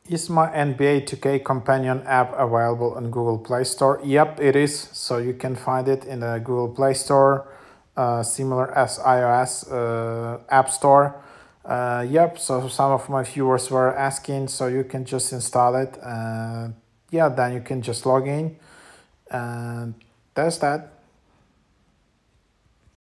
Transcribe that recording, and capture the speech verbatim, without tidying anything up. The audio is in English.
Is my N B A two K companion app available on Google Play Store? Yep, it is. So you can find it in the Google Play Store, uh, similar as iOS uh, App Store. Uh, yep, so some of my viewers were asking, so you can just install it. Uh, yeah, then you can just log in. And that's that.